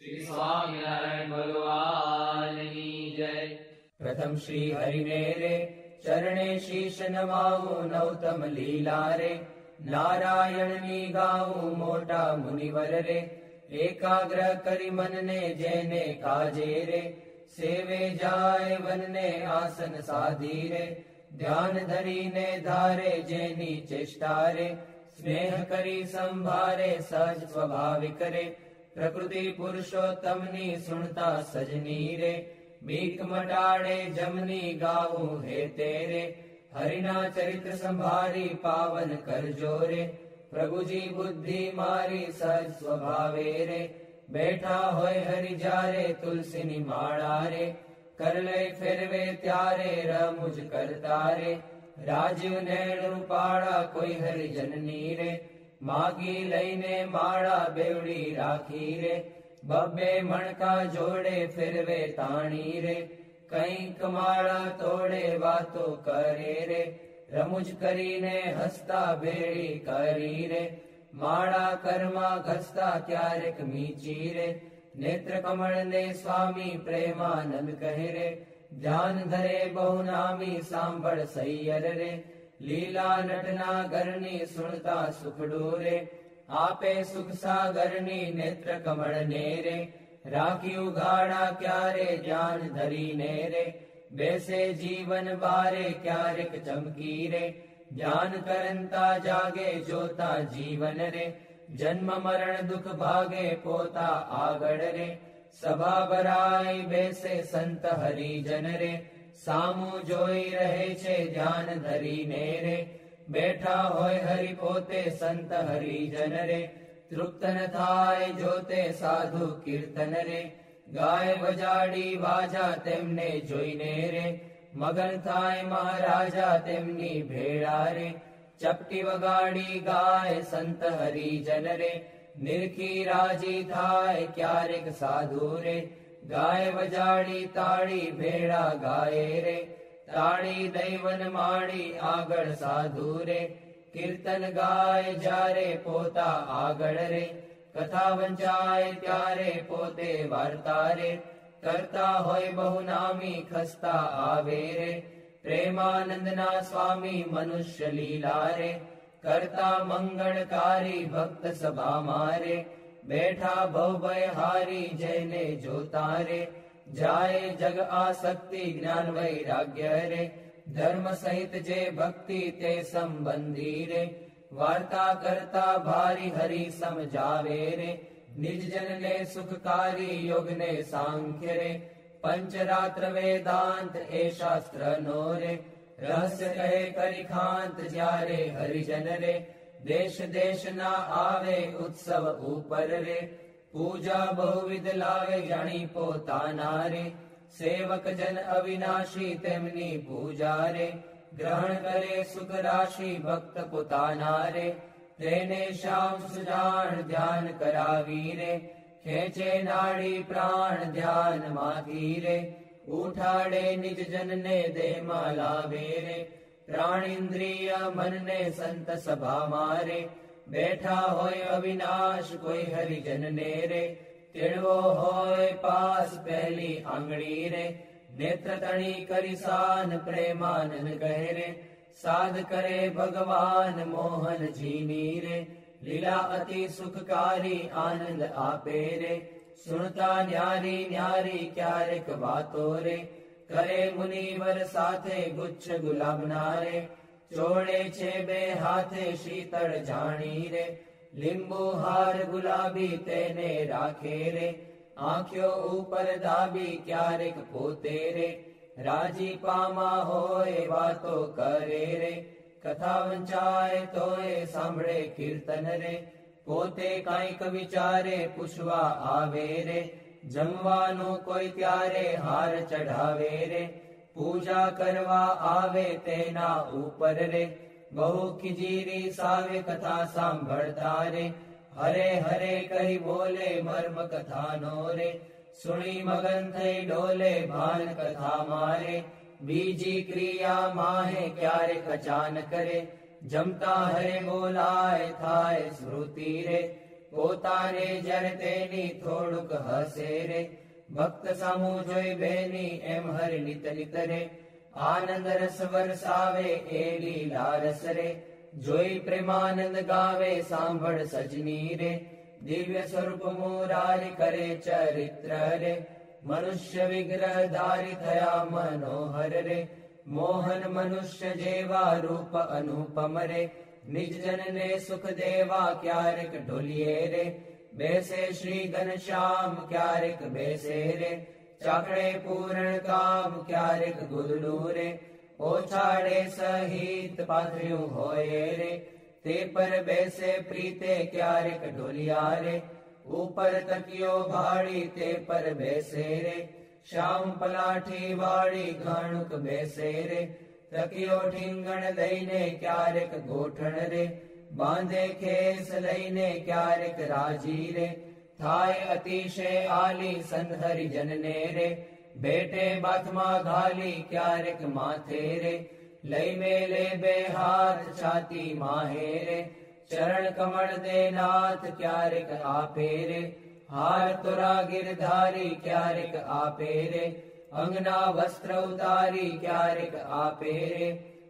श्री स्वामिनारायण भगवान की जय। प्रथम श्री हरिने रे चरणे शीश नमाऊं नौतम लीला रे। नारायण नी गाऊं मोटा मुनिवर रे। एकाग्र करी मन ने जेने काजे रे। सेवे जाय वन ने आसन साधी रे। ध्यान धरी ने धारे जेनी चेष्टा रे। स्नेह करी संभारे सहज स्वाभाविक रे। प्रकृति पुरुषोत्तमनी सुनता सजनी रे। बीक मटाड़े जमनी गाऊं हे तेरे। हरिना चरित्र संभारी पावन कर जोरे। प्रभु जी बुद्धि मारी सहज स्वभावे रे। बैठा होय हरि जारे तुलसी माड़ा रे। कर ले फिरवे त्यारे रमुज करता रे। राजीव नैण रूपाड़ा कोई हरि जननी रे। मागी लईने माड़ा बेवड़ी राखी रे। बब्बे मणका जोड़े फिरवे ताणी रे। कई कमाड़ा तोड़े वातो करे रे। रमुज करीने हसता बेड़ी करी रे। माड़ा कर्मा घसता क्यारेक मीची रे। नेत्र कमल ने स्वामी प्रेमानंद कहे रे। ध्यान धरे बहुनामी सांभळ सैयर रे। लीला नटना गरनी सुनता सुख डोरे। आपे सुख सागरनी नेत्र कमल नेरे। राखी उगाड़ा क्यारे ज्ञान धरी नेरे। बैसे जीवन बारे क्यारेक चमकी रे। ज्ञान करंता जागे जोता जीवन रे। जन्म मरण दुख भागे पोता आगड़ रे। सभा बराई बैसे संत हरिजन रे। सामू जोई रहे छे ध्यान धरी नेरे। बैठा होय हरि पोते संत हरिजन रे। तृप्त न थाय जोते साधु कीर्तन रे। गाय बजाड़ी वाजा तेमने जोईने रे। मगन थाय महाराजा तेमनी भेड़ा रे। चपटी वगाड़ी गाय संत हरिजन रे। निरखी राजी थाय क्यारेक साधु रे। गाय बजाड़ी ताड़ी भेड़ा गाये रे। ताड़ी दैवन माड़ी आगड़ साधु रे। कीर्तन गाय जारे पोता आगड़ रे। कथा वंचाय त्यारे पोते वार्ता रे। करता होय बहुनामी खस्ता आवे रे। प्रेमानंद ना स्वामी मनुष्य लीला रे। करता मंगलकारी भक्त सभा मारे। बैठा भव भय हारी जयने जोतारे। जाए जग आसक्ति ज्ञान वैराग्य रे। धर्म सहित जे भक्ति ते संबंधी रे। वार्ता करता भारी हरि समझावे रे। निज जन ने सुखकारी योग ने सांख्य रे। पंचरात्र वेदांत ए शास्त्र नो रे। रहस्य कहे करिखांत जारे हरिजन रे। देश देश ना आवे उत्सव ऊपर रे। पूजा बहुविध लावे जानी पोताना रे। सेवक जन अविनाशी तेमनी पूजा रे। ग्रहण करे सुख राशि भक्त पोताना रे। तेने श्याम सुजान ध्यान करावी रे। खेचे नाड़ी प्राण ध्यान माथी रे। उठाड़े निज जन ने दे मालावे रे। प्राण इंद्रिय मन ने संत सभा मारे। बैठा होय अविनाश कोई हरिजन ने रे। तिड़वो होय पास पहली आंगड़ी रे। नेत्र तणी करिसान प्रेमानंद कहे रे। साध करे भगवान मोहन जीनी रे। लीला अति सुखकारी आनंद आपे रे। सुनता न्यारी न्यारी क्यारेक बातो रे। करे मुनिवर साथे गुच्छ गुलाब नारे। चोड़े छे बे हाथे शीतल जानी रे। लिंबू हार गुलाबी तेने राखे रे। आंखों ऊपर दाबी क्यारेक पोते रे। राजी पामा होए वातो करे रे। कथा वंचाए तोए सांभळे कीर्तन रे। पोते कांईक विचारे पुछवा आवे रे। जमवानो कोई त्यारे हार चढ़ावे रे। पूजा करवा आवे तेना ऊपर रे। बहु खिजीरी सावे कथा सांभळता रे। हरे हरे कही बोले मर्म कथा नो रे। सुनी मगन थई डोले भान कथा मारे। बीजी क्रिया माहे क्यारे कचान करे। जमता हरे बोलाए थाय श्रुति रे। પોતાને જ્યારે તેની થોડુંક હસે રે ભક્ત સામું જોઈ બેની એમ હરિ નિત નિત રે આનંદ રસ વરસાવે એ લીલા રસ રે જોઈ પ્રેમાનંદ ગાવે સાંભળ સજની રે દિવ્ય સ્વરૂપ મુરારી કરે ચરિત્ર રે મનુષ્ય વિગ્રહ ધારી થયા મનોહર રે મોહન મનુષ્ય જેવા રૂપ અનુપમ રે નિજ જનને સુખ દેવા ક્યારેક ઢોલીએ રે બેસે શ્રી ઘનશ્યામ ક્યારેક બેસે રે ચાકડે પૂરણ કામ ક્યારેક ગુદડું રે ઓછાડે સહિત પાથર્યું હોય રે તે પર બેસે પ્રીતે ક્યારેક ઢોલિયા રે ઉપર તકિયો ભાળી તે પર બેસે રે શ્યામ પલાઠી વાળી ઘણુક બેસે રે તકિયો ઠીંગણ લઈને ક્યારેક ગોઠણ રે બાંધે ખેસ લઈને ક્યારેક રાજી રે થાય અતિશય આલી સંહરી જનને રે બેટે બાથમાં ઘાલી ક્યારેક માથે રે લઈ મેલે બે હાથ છાતી માહે રે ચરણ કમળ દે નાથ ક્યારેક આપે રે હાર તોરા ગિરધારી ક્યારેક આપે રે અંગના વસ્ત્ર ઉતારી ક્યારેક આપે રે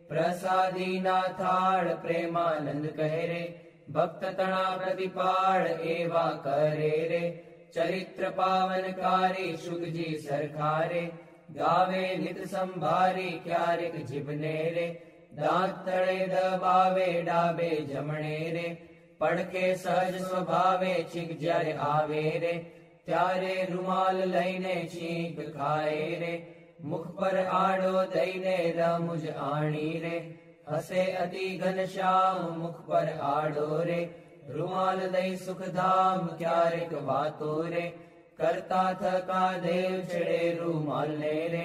પ્રસાદીના થાળ પ્રેમાનંદ કહે રે ભક્ત તણા પ્રતિપાળ એવા કરે રે ચરિત્ર પાવનકારી શુકજી સરખારે ગાવે નિત સંભારી ક્યારેક જીભને રે દાંત તળે દબાવે ડાબે જમણે રે પડખે સહજ સ્વભાવે છીંક જ્યારે આવે રે ત્યારે રૂમાલ લઈને છીંક ખાય રે મુખ પર આડો દઈને રમુજ આણી રે હસે અતિ ઘનશ્યામ મુખ પર આડો રે રૂમાલ દઈ સુખધામ ક્યારેક વાતો રે કરતા થકા દેવ છેડે રૂમાલ ને રે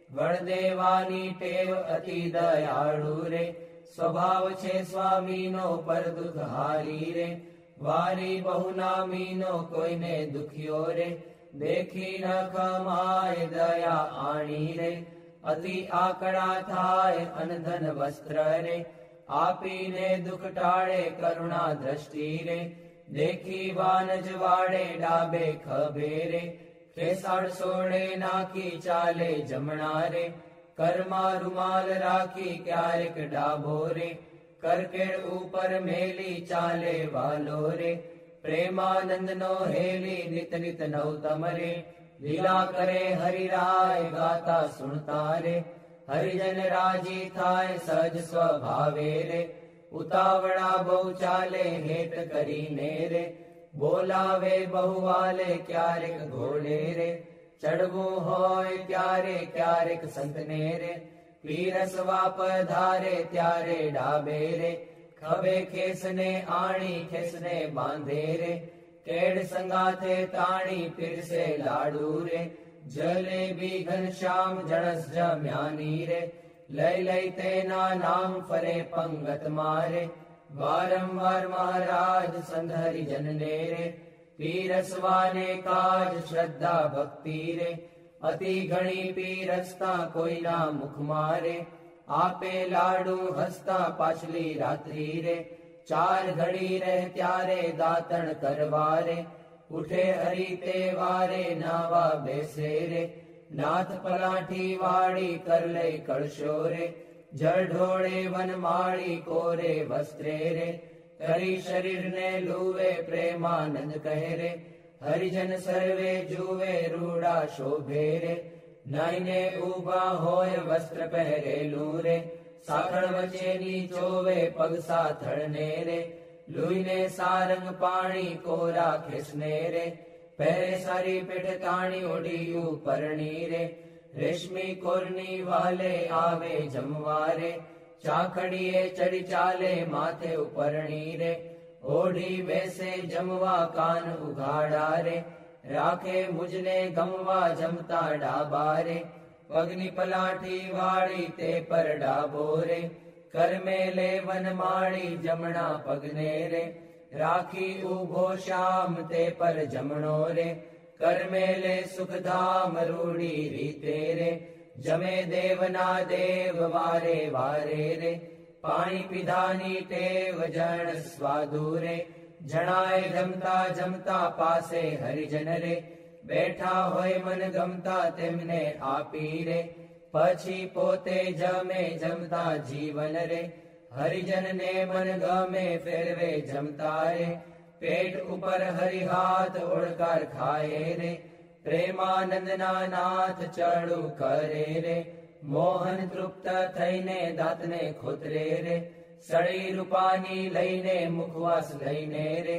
વળદેવાની ટેવ અતિ દયાળુ રે સ્વભાવ છે સ્વામીનો પર દુઃખ હારી રે વારી બહુ નામીનો કોઈને દુખ્યો રે દેખી ન ખમાય દયા આણી રે અતિ આકડા થાય અનધન વસ્ત્ર રે આપીને દુઃખ ટાળે કરુણા દ્રષ્ટિ રે દેખી વાનજ વાડે ડાબે ખભે રે કેસાડ સોડે નાખી ચાલે જમણા રે કરમાં રૂમાલ રાખી ક્યારેક ડાબો રે કરકેડ ઉપર મેલી ચાલે વાલો રે પ્રેમાનંદ નો હેલી નિત નિત નવતમ રે લીલા કરે હરિરાય ગાતા સુણતા રે હરિજન રાજી થાય સહજ સ્વભાવે રે ઉતાવળા બહુ ચાલે હેત કરીને રે બોલાવે બહુ વાલે ક્યારેક ઘોડે રે ચડવું હોય ત્યારે ક્યારેક સંતને રે પીરસવા પધારે ત્યારે ડાબે રે ખભે ખેસને આણી ખેસને બાંધે રે કેડ સંગાથે તાણી પીરસે લાડુ રે જલેબી ઘનશ્યામ જણસ જમ્યાની રે લઈ લઈ તેના નામ ફરે પંગત મારે વારંવાર મહારાજ સંધરી જનને રે પીરસવાને કાજ શ્રદ્ધા ભક્તિ રે અતિ ઘણી પીરસતા કોઈના મુખ મારે આપે લાડુ હસતા પાછલી રાત્રિ રે ચાર ઘડી રહે ત્યારે દાતણ કરવા રે ઉઠે હરી તે વારે નાવા બેસે રે નાથ પલાઠી વાળી કર લે કળશો રે જળ ઢોળે વનમાળી કોરે વસ્ત્રે રે કરી શરીરને લુવે પ્રેમાનંદ કહે રે હરિજન સર્વે જુવે રૂડા શોભે રે નાઈને ઉભા હોય વસ્ત્ર પહેરેલું રે સાખળ વચ્ચેની ચોવે પગ સાથળને રે લુઈને સારંગ પાણી કોરા ખેસને રે પહેરે સારી પેઠ તાણી ઓઢી પરણી રે રેશમી કોરની વાલે આવે જમવારે ચાખડીએ ચડી ચાલે માથે ઉપરણી રે ઓઢી બેસે જમવા કાન ઉઘાડા રે રાખે મુજને ગમવા જમતા ડાબા રે પગની પલાઠી વાળી તે પર ડાબો રે કરમે લે વનમાળી જમણા પગને રે રાખી ઉભો શ્યામ તે પર જમણો રે કરમે લે સુખધામ રૂડી રીતે રે જમે દેવના દેવ વારે વારે રે પાણી પીધાની ટેવ જણ સ્વાદુ રે જણાય જમતા જમતા પાસે હરિજન રે, બેઠા હોય મન ગમતા તેમને આપી રે, પછી પોતે જમે જમતા જીવન રે, હરિજન ને મન ગમે ફેરવે જમતા રે, પેટ ઉપર હરિહાથ ઓળકાર ખાય રે, પ્રેમાનંદ ના નાથ ચડું કરે રે, મોહન તૃપ્ત થઈને દાંતને ખોતરે રે, સળી રૂપાની લઈને મુખવાસ લઈને રે,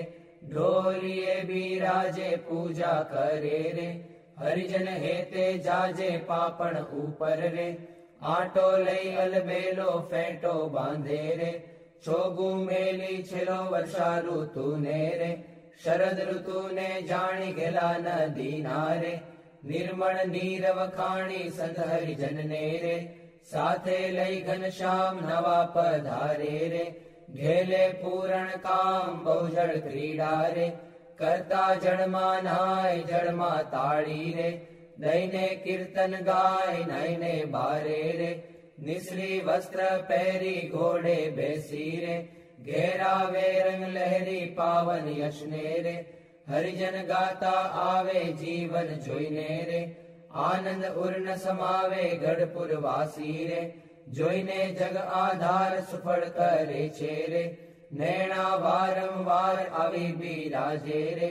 ઢોલીએ બિરાજે પૂજા કરે રે, હરિજન હેતે જાજે પાપણ ઉપર રે, આટો લઈ અલબેલો ફેંટો બાંધે રે, છોગું મેલી છેલ્લો વર્ષા ઋતુ ને રે, શરદ ઋતુ ને જાણી ગેલા નદી ના રે, નિર્મળ નીરવ ખાણી સંત હરિજન ને રે, સાથે લઈ ઘનશ્યામ નવા પધારે રે, ઘેલે પૂરણ કામ બહુજળ ક્રીડા રે, કરતા જળમાં નાય જળમાં તાળી રે, દઈને કીર્તન ગાય નઈને બારે રે, નિસરી વસ્ત્ર પહેરી ઘોડે બેસી રે, ઘેરાવે રંગ લહેરી પાવન યશને રે, હરિજન ગાતા આવે જીવન જોઈને રે, આનંદ ઉર્ન સમાવે ગઢપુર વાસી રે, જોઈને જગ આધાર સુફળ કરે છે રે, નૈણા વારંવાર આવી બિરાજે રે,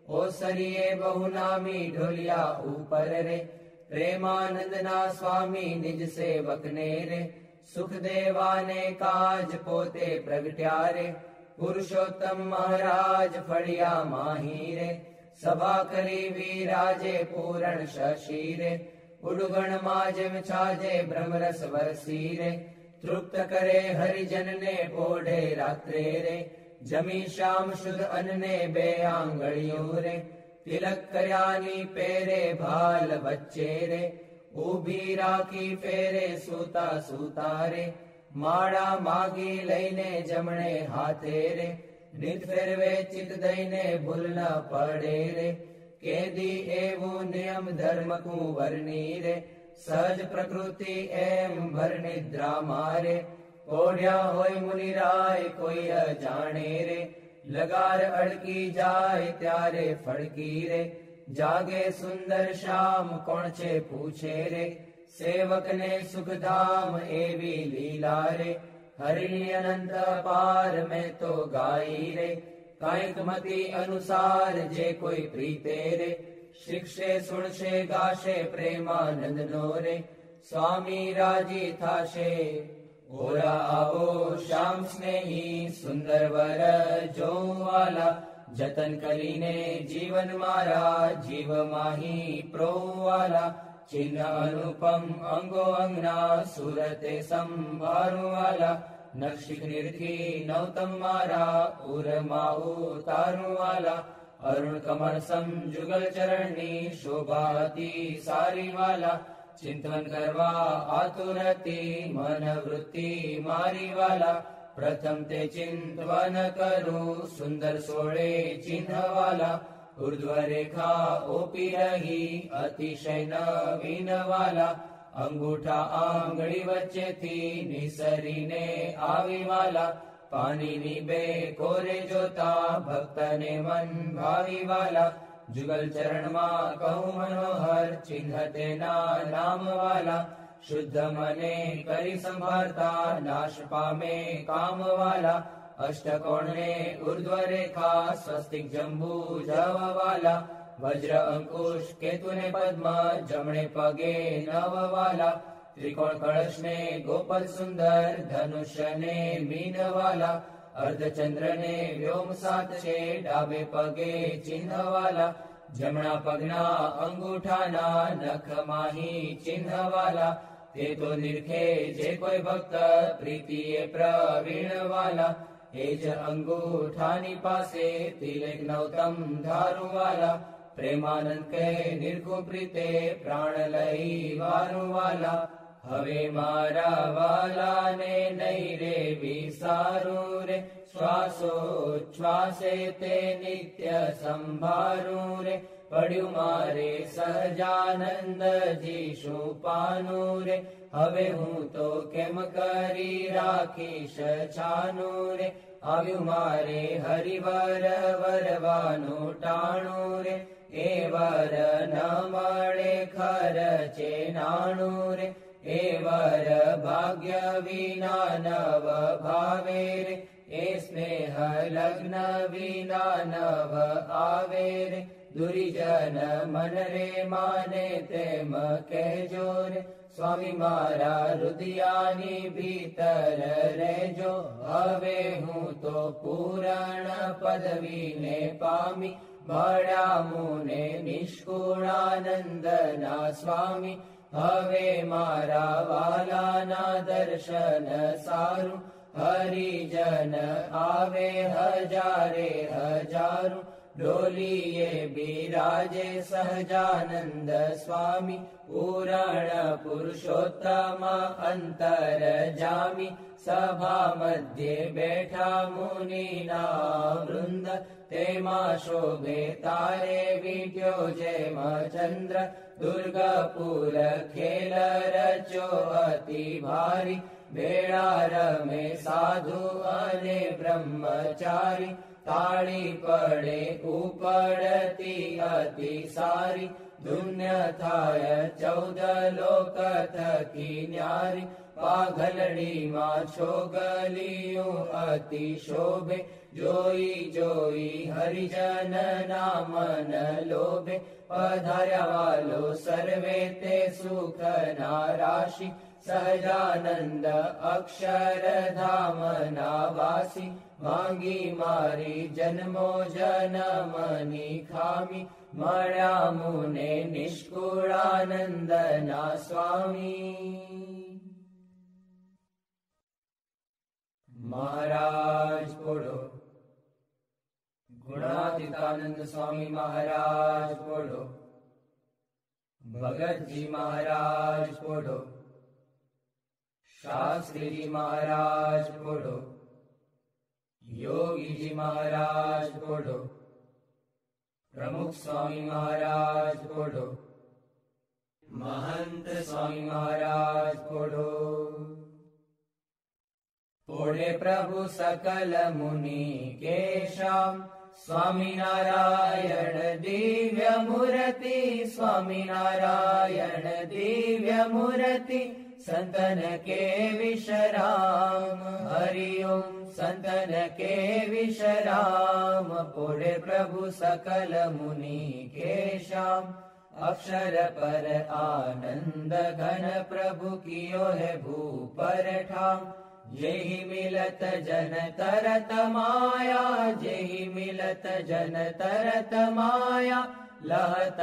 ઓસરીએ બહુ નામી ઢોલિયા ઉપર રે, પ્રેમાનંદ ના સ્વામી નિજ સેવક ને રે, સુખદેવાને કાજ પોતે પ્રગટ્યા રે, પુરુષોત્તમ મહારાજ ફળિયા માહી રે, સભા કરી વિરાજે પૂરણ શશી રે, ઉડગણ માં જેમ છાજે બ્રહ્મરસ વરસી રે, તૃપ્ત કરે હરિજન ને પોઢે રાત્રે રે, જમી શ્યામ શુદ્ધ અન્ને બે આંગળીઓ રે, તિલક કર્યાની પેરે ભાલ વચ્ચે રે, ઊભી રાખી ફેરે સૂતા સૂતા રે, માળા માગી લઈને જમણે હાથે રે, નિત ફેરવે ચિત દઈને ભૂલ ન પડે રે, કેદી એવું નિયમ ધર્મ કુંવરની રે, સહજ પ્રકૃતિ એમ ભર નિદ્રા મારે, પોઢ્યા હોય મુનિરાય કોઈ અજાણે રે, લગાર અડકી જાય ત્યારે ફડકી રે, જાગે સુંદર શ્યામ કોણ છે પૂછે રે, સેવક ને સુખધામ એવી લીલા રે, હરિની અનંત પાર મેં તો ગાઈ રે, કાંઈક મતિ અનુસાર જે કોઈ પ્રીતે રે, શિક્ષે સુણશે ગાશે પ્રેમાનંદ નો રે, સ્વામી રાજી થાશે. ઓરા આવો શ્યામ સ્નેહી સુંદર વર જોવાલા, જતન કરીને જીવન મારા જીવ માહી પ્રોવાલા, ચિહ્ન અનુપમ અંગો અંગના સુરતે સંભાળવાલા, નક્ષિક નિરખી નવતમ મારા ઉરમાં ઉતારવાલા, અરુણ કમળ સમ જુગલ ચરણની શોભાતી સારી વાલા, ચિંતન કરવા આતુરતી મન વૃત્તિ મારી વાલા, પ્રથમ તે ચિંતવન કરું સુંદર સોળે ચિહ્નવાલા, ઉર્ધ્વ રેખા ઓપી રહી અતિશય નવીન વાલા, અંગૂઠા આંગળી વચ્ચેથી નિસરીને આવી વાલા, પાણીની બે કોરે જોતા ભક્તને મન ભાવી વાલા, જુગલ ચરણમાં કહું મનોહર ચિહ્ન તેના નામ વાલા, શુદ્ધ મને કરી સંભાળતા નાશ પામે કામ વાલા, અષ્ટકોણને ઉર્ધ્વ રેખા સ્વસ્તિક જંબુ જવ વાલા, વજ્ર અંકુશ કેતુને પદ્મ જમણે પગે નવ વાલા, ત્રિકોણ કળશને ગોપલ સુંદર ધનુષ્યને મીન વાલા, અર્ધચંદ્રને વ્યોમ સાત છે ડાબે પગે ચિહ્ન વાલા, જમણા પગના અંગૂઠાના નખ માહી ચિહ્ન વાલા, તે તો નિરખે જે કોઈ ભક્ત પ્રીતિએ પ્રવીણ વાલા, એ જ અંગૂઠાની પાસે તિલક નવતમ ધારું વાલા, પ્રેમાનંદ કે નિર્ગુ પ્રીતે પ્રાણ લઈ વારું વાલા, હવે મારા વાલાને નહીં રે વિસારું રે, શ્વાસો શ્વાસે તે નિત્ય સંભારું રે, પડ્યું મારે સહજાનંદજી શું પાનું રે, હવે હું તો કેમ કરી રાખીશ છાનું રે, આવ્યું મારે હરિવર વરવાનું ટાણું રે, એ વર ન મળે ખર્ચે નાણું રે, એ વર ભાગ્ય વિના નવ ભાવે રે, એ સ્નેહ લગ્ન વિના નવ આવે રે, દુર્જન મન રે માને તેમ કહેજો રે, સ્વામી મારા હૃદયાની ભીતર રહેજો, હવે હું તો પૂરણ પદવીને પામી, મળ્યા મુને નિષ્કુળાનંદના સ્વામી, હવે મારા વાલાના દર્શન સારું, હરિજન આવે હજારે હજારું, ડોલીએ બિરાજે સહજાનંદ સ્વામી, પૂરણ પુરુષોત્તમ અંતર જામી, સભા મધ્યે બેઠા મુનિના વૃંદ, તેમાં શોભે તારે વીટ્યો જેમ ચંદ્ર, દુર્ગપુર ખેલ રચ્યો અતિ ભારી, વેળા રમે સાધુ અને બ્રહ્મચારી, તાળી પડે ઉપડતી અતિ સારી, ધુન્ય થાય 14 લોક થકી ન્યારી, પાઘલડીમાં છોગલિયું અતિ શોભે, જોઈ જોઈ હરિજન નામન લોભે, પધાર્યા વાલો સર્વે તે સુખના રાશિ, સહજાનંદ અક્ષરધામના વાસી, માંગી મારી જન્મો જન્મની ખામી, મળ્યા મુને નિષ્કુળાનંદના સ્વામી. મહારાજ બોલો. ગુણાતીતાનંદ સ્વામી મહારાજ બોલો. ભગતજી મહારાજ બોલો. શાસ્ત્રીજી મહારાજ બોલો. યોગીજી મહારાજ બોલો. પ્રમુખ સ્વામી મહારાજ બોલો. મહંત સ્વામી મહારાજ બોલો. બોલે પ્રભુ સકલ મુનિ કેશામ, સ્વામિનારાયણ દિવ્ય મૂર્તિ, સ્વામિનારાયણ દિવ્ય મૂર્તિ, સંતન કે વિશ્રામ, હરિઓમ સંતન કે વિશ્રામ. બોલે પ્રભુ સકલ મુનિ કેશામ, અક્ષર પર આનંદ ઘન પ્રભુ કિયો હે ભૂપર ઠામ, જેહી મિલત જન તરત માયા, જેહી મિલત જન તરત માયા, લહત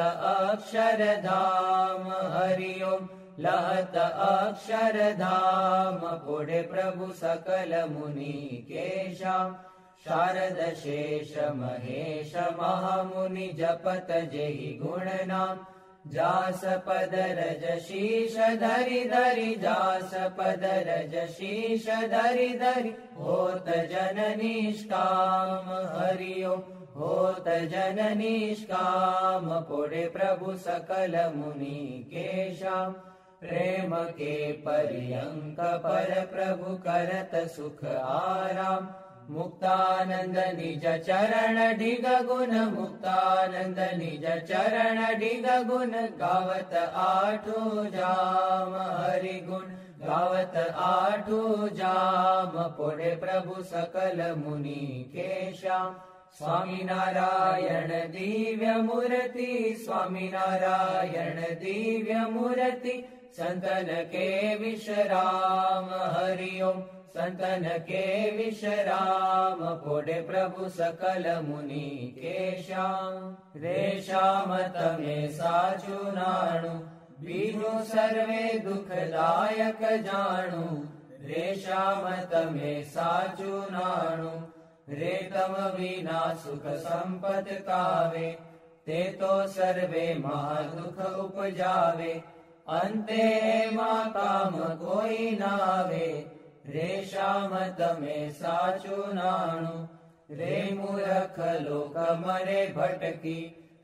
અક્ષરધામ, હરિઓમ લહત અક્ષરધામ. બોલે પ્રભુ સકલ મુનિ કેશામ, શારદ શેષ મહેશ મહામુનિ જપત જેહી ગુણ નામ, જાસ પદ રજ શીશ ધરી ધરી, જાસ પદ રજ શીશ ધરી ધરી, હોત જન નિષ્કામ, હરિઓમ હોત જન નિષ્કામ. બોલે પ્રભુ સકલ મુનિ કેશામ, પ્રેમ કે પર્યંક પર પ્રભુ કરત સુખ આરામ, મુક્તાનંદ નિજ ચરણ ઢીગ ગુણ, મુક્તાનંદ નિજ ચરણ ઢીગ ગુણ, ગાવત આઠું જામ, હરિગુણ ગાવત આઠું જામ. બોલે પ્રભુ સકલ મુનિ કેશામ, સ્વામિનારાયણ દિવ્ય મૂર્તિ, સ્વામિનારાયણ દિવ્ય મૂર્તિ, સંતન કે વિશ્રામ, હરિઓમ સંતન કે વિશ્રામ. બોલે પ્રભુ સકલ મુનિ કેશામ, રેશામ તમે સાચું નાણું, બીજું સર્વે દુઃખદાયક જાણું, રેશામ તમે સાચું નાણું, રેતમ વિના સુખ સંપત કાવે, તે તો સર્વે મહાદુઃખ ઉપજાવે, અંતે એમાં કામ કોઈ નાવે, રેશામ તમે સાચું નાણું, રે મૂરખ લોક મરે ભટકી,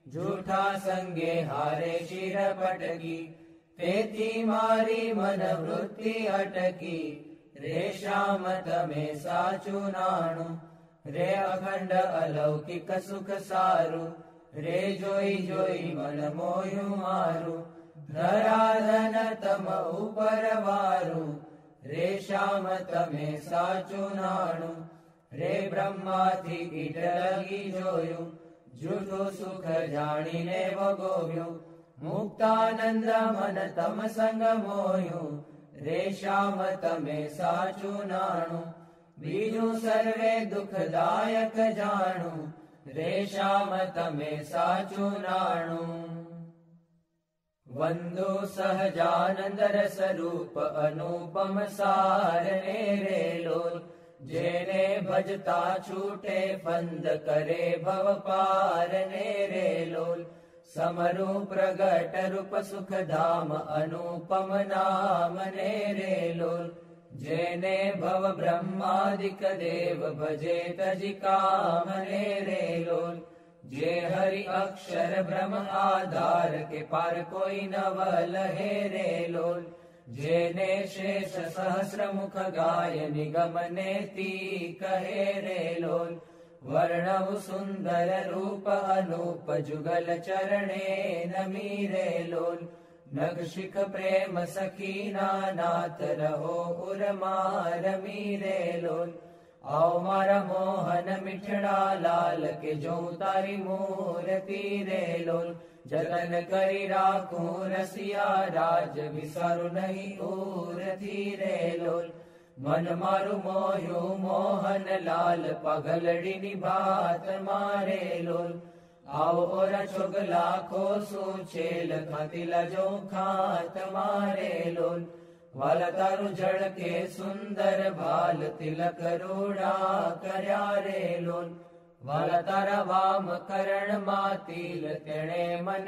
જૂઠા સંગે હારે શિર પટકી, તેથી મારી મન વૃત્તિ અટકી. રે શ્યામ તમે સાચું નાણું, રે અખંડ અલૌકિક સુખ સારું. રે જોઈ જોઈ મન મોયું મારું, ધરાધન તમ ઉપર વારું. રે શ્યામ તમે સાચું નાણું, રે બ્રહ્માથી કીટ લગી જોયું. જૂઠું સુખ જાણીને ભોગવ્યું, મુક્તાનંદ મન તમ સંગ મોયું. રે શ્યામ તમે સાચું નાણું, બીજું સર્વે દુઃખદાયક જાણું. રે શ્યામ તમે સાચું નાણું. વંદો સહજાનંદ રસ રૂપ અનુપમ સાર ને રે લોલ. જેને ભજતા છૂટે ફંદ કરે ભવ પાર ને રે લોલ. સમરૂ પ્રગટ રૂપ સુખધામ અનુપમ નામ ને રે લોલ. જેને ભવ બ્રહ્માદિક દેવ ભજે તજી કામ ને રે લોલ. જે હરિ અક્ષર બ્રહ્મ આધાર કે પાર કોઈ નવ લહે રે લોલ. જેને શેષ સહસ્ર મુખ ગાય નિગમ નેતિ કહે રે લોલ. વર્ણવ સુંદર રૂપ અનુપ જુગલ ચરણે નમી રે લોલ. નગશિખ પ્રેમ સખીના નાથ રહો ઉરમાં રમી રે લોલ. આવ મારા મોહન મીઠડા લાલ કે જો તારી મૂર્તિ રે લોલ. જતન કરી રાખું રસિયા રાજ વિસારું નહીં ઉરથી રે લોલ. મન મારું મોયું મોહન લાલ પગલડીની ભાત મારે લોલ. આવો ઓરા છોગ લાખો શું છેલ ખાતીલા જો ખાત મારે લોલ. વાલા તારું જળકે સુંદર ભાલ તિલક રૂડા કર્યા રે લોલ. વાલા તારા વામ કરણ માં તિલ તેણે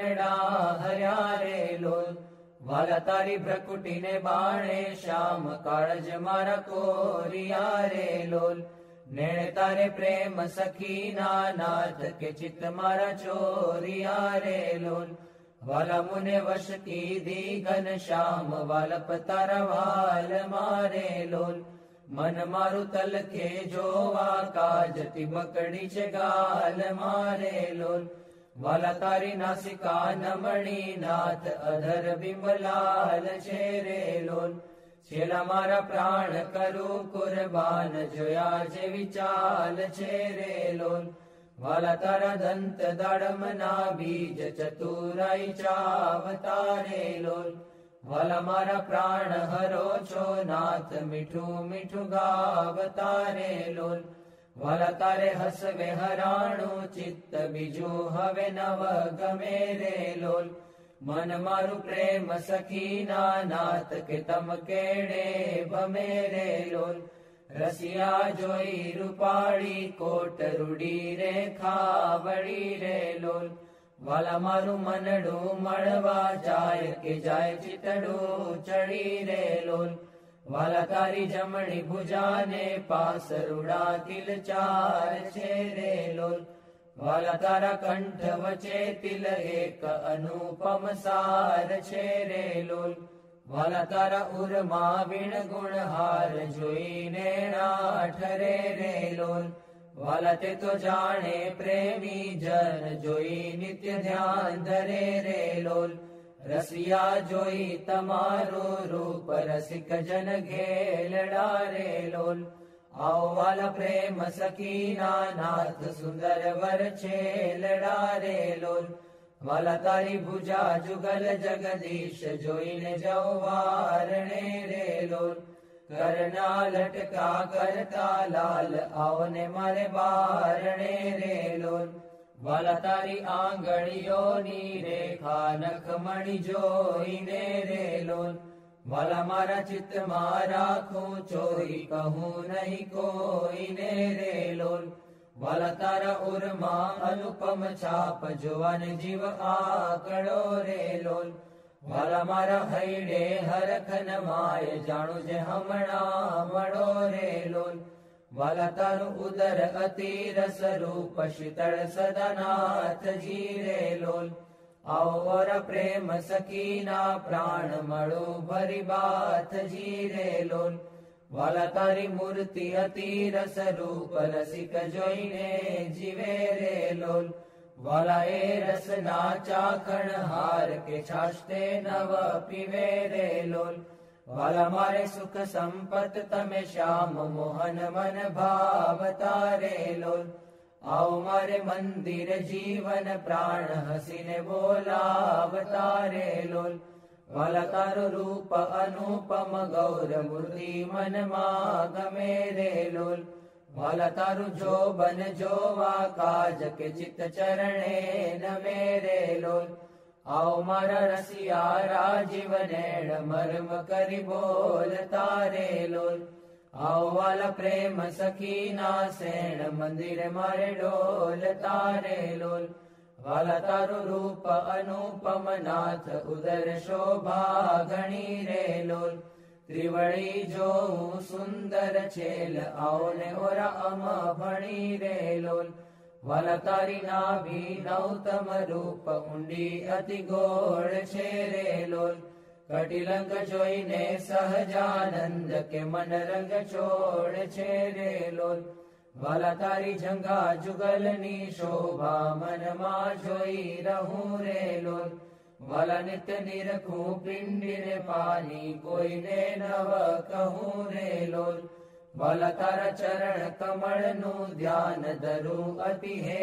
મનડા હર્યા રે લોલ. વાલા તારી ભ્રકુટીને બાણે શ્યામ કાળજ મારા કોરિયા રે લોલ. નેણ તારે પ્રેમ સખીના નાથ કે ચિત્ત મારા ચોરિયા રે લોલ. વાલા મુને વશ કીધી ઘન શ્યામ વાલપ તારા વાલ મારે લોલ. મન મારું તલખે જોવા કાજ તિબકડી છે ગાલ મારે લોલ. વાલા તારી નાસિકા નમણી નાથ અધર બિંબલાલ છે રે લોલ. છેલ્લા મારા પ્રાણ કરું કુરબાન જોયા જે વિચાલ છે રે લોલ. વાલા તારા દંત દાડમ ના બીજ ચતુરાઈ ચાવતા રે લોલ. વાલા મારા પ્રાણ હરો છો નાથ મીઠું મીઠું ગાવતા રે લોલ. વાલા તારે હસવે હરાણું ચિત્ત બીજું હવે નવ ગમે રે લોલ. મન મારું પ્રેમ સખીના નાથ કે તમ કેડે ભમે રે લોલ. રસિયા જોઈ રૂપાળી કોટ રૂડી રે ખાવડી રે લોલ. વાલા મારું મનડું મળવા જાય કે જાય ચિતડું ચડી રે લોલ. વાલા તારી જમણી ભુજાને પાસ રૂડા તિલ ચાર છે રે લોલ. વાલા તારા કંઠ વચ્ચે તિલ એક અનુપમ સાર છે રે લોલ. વાલા તારા ઉરમાં વીણ ગુણ હાર જોઈને ઠરે રે લોલ. વાલા તે તો જાણે પ્રેમી જન જોઈ નિત્ય ધ્યાન ધરે રે લોલ. રસિયા જોઈ તમારું રૂપ રસિક જન ઘેલડા રે લોલ. આવો વાલા પ્રેમ સખીના નાથ સુંદર વર છેલડા રે લોલ. વાલા તારી ભુજા જુગલ જગદીશ જોઈને જવારણે રે લોલ. કરના લટકા કરતા લાલ આવને મારે બારણે રે લોલ. વાલા તારી આંગળીઓની રેખા નખમણી જોઈને રે લોલ. વાલા મારા ચિત્તમાં રાખું ચોરી કહું નહીં કોઈને રે લોલ. વાલા તારા ઉરમાં અનુપમ છાપ જોવાન જીવ આકડો રે લોલ. વાલા મારા હૈડે હરખન માય જાણું જે હમણાં મળો રે લોલ. વાલા તારું ઉદર અતિ રસ રૂપ શીતળ સદનાથ જીરે લોલ ઔર પ્રેમ સખીના પ્રાણ મળો ભરી બાથ જીરે લોલ વાલા તારી મૂર્તિ અતિ રસ રૂપ રસિક જોઈને જીવે રે લોલ વાલા એ રસના ચાખણ હાર કે છાશતે નવ પીવે રે લોલ વાલા મારે સુખ સંપત તમે શ્યામ મોહન મન ભાવતા રે લોલ આવો મારે મંદિર જીવન પ્રાણ હસીને બોલાવતા રે લોલ વાલા તારું રૂપ અનુપમ ગૌર મૂર્તિ મનમાં ગમે રે લોલ વાલા તારું જોબન જોવા કાજ કે ચિત્ત ચરણે નમે રે લોલ આવો મારા રસિયા રાજીવ નેણ મર્મ કરી બોલતા રે લોલ આવો વાલા પ્રેમ સખીના સેણ મંદિર મારે ડોલતા રે લોલ વાલા તારું રૂપ અનુપમ નાથ ઉદર શોભા ઘણી રે લોલ ત્રિવળી જોઉં સુંદર છેલ આવો ને ઓરા અમ ભણી રે લોલ વાલા તારી નાભી નૌતમ રૂપ ઊંડી અતિ ગોળ છે રે લોલ કટિલંગ જોઈને સહજાનંદ કે મન રંગ છોડ છે રે લોલ વાલા તારી જંગા જુગલની શોભા મનમાં જોઈ રહું રે લોલ વાલા નિત્ય નિરખું પિંડીને પાની કોઈને નવ કહું રે લોલ વાલા તારા ચરણ કમળનું ધ્યાન ધરું અતિ હે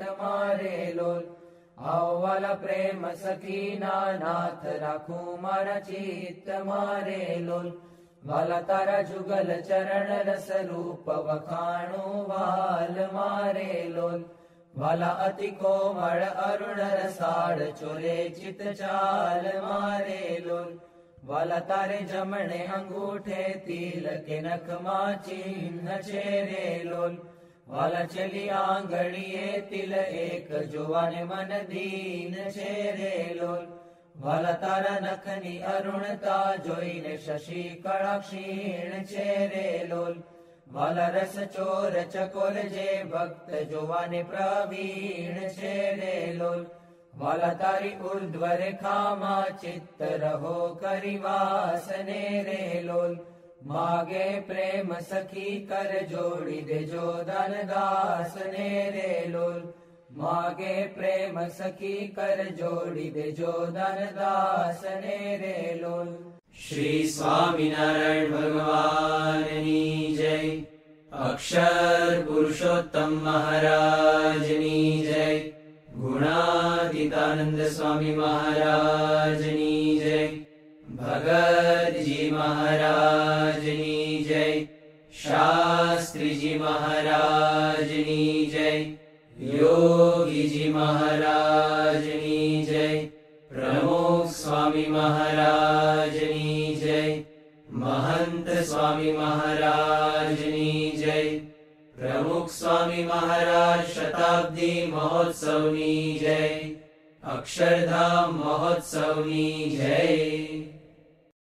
તમારે લોલ આવો વાલા પ્રેમ સખીના નાથ રાખું મારા ચિત્ત મારે લોલ વાલા તારા જુગલ ચરણ રસ રૂપ વખાણું વાલ મારે લોલ વાલા અતિ કોમળ અરુણ રસાળ ચોરે ચિત ચાલ મારે લોલ વાલા તારે જમણે અંગૂઠે તિલ કે નખમાં ચિહ્ન છે રે લોલ વાલા ચલી આંગળીએ તિલ એક જોવાને મન દીન છે રે લોલ વાલા તારા નખની અરુણતા જોઈને શશી કળા ક્ષીણ છે રે લોલ વાલા રસ ચોર ચકોર જે ભક્ત જોવાને પ્રવીણ છે રે લોલ વાલા તારી ઉર્ધ્વ રેખામાં ચિત્ત રહો કરી વાસને રે લોલ માગે પ્રેમ સખી કર જોડી દેજો દાન દાસને રે લોલ માગે પ્રેમ સખી કર જોડી દેજો દાન દાસને રે લોલ શ્રી સ્વામિનારાયણ ભગવાનની જય અક્ષર પુરુષોત્તમ મહારાજની જય ગુણાતીતાનંદ સ્વામી મહારાજની જય ભગતજી મહારાજની જય શાસ્ત્રીજી મહારાજની જય યોગીજી મહારાજની જય પ્રમુખ સ્વામી મહારાજની જય महंत स्वामी महाराजनी जय प्रमुख स्वामी महाराज शताब्दी महोत्सवनी जय अक्षरधाम महोत्सवनी जय।